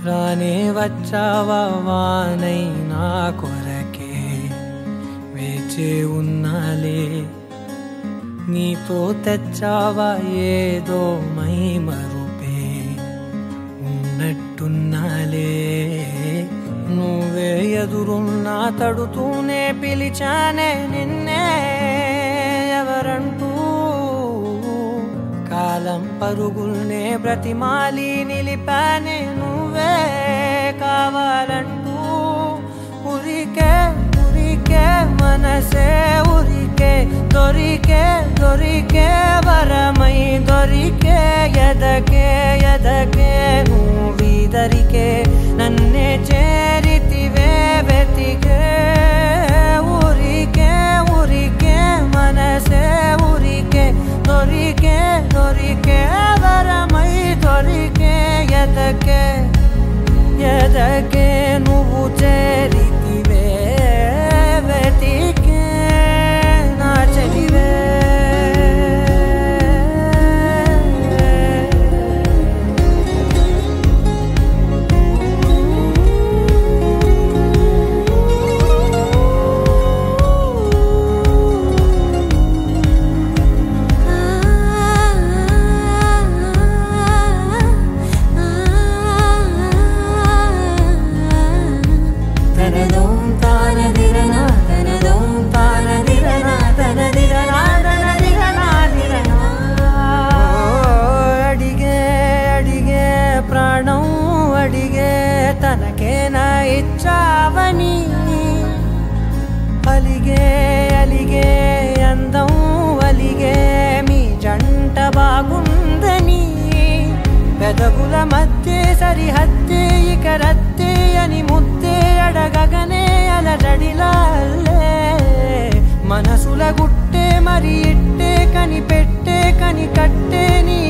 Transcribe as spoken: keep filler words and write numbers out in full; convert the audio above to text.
రానే వచ్చావా వానై నా కొరకే వేచే ఉన్నాలే నీతో తెచ్చావా ఏదో మై మరుపే ఉన్నట్టున్నాలే నువ్వే ఎదురున్నా తడుతూనే పిలిచానే నిన్నే ఎవరంటూ కాలం పరుగుల్నే బ్రతిమాలి నిలిపానే నువ్వే కావాలంటూ ఉరికే ఉరికే మనసే ఉరికే దొరికే దొరికే వరమై దొరికే ఎదకే ఎదకే నువ్విదరికే నన్నే చేరితివే వెతికే ఉరికే ఉరికే మనసే ఉరికే దొరికే దొరికే వరమై దొరికే ఎదకే ఎదకే నువ్వు చేరితివే వెతికే నా చెలివే తనకేనా ఇచ్చావని అలిగే అలిగే అందం అలిగే మీ జంట బాగుందని పెదవుల మధ్య సరిహద్దే ఇక రద్దే అని ముద్దే అడగగనే అలజడిలాల్లే మనసుల గుట్టే మరి ఇట్టే కని పెట్టే కని కట్టే నీ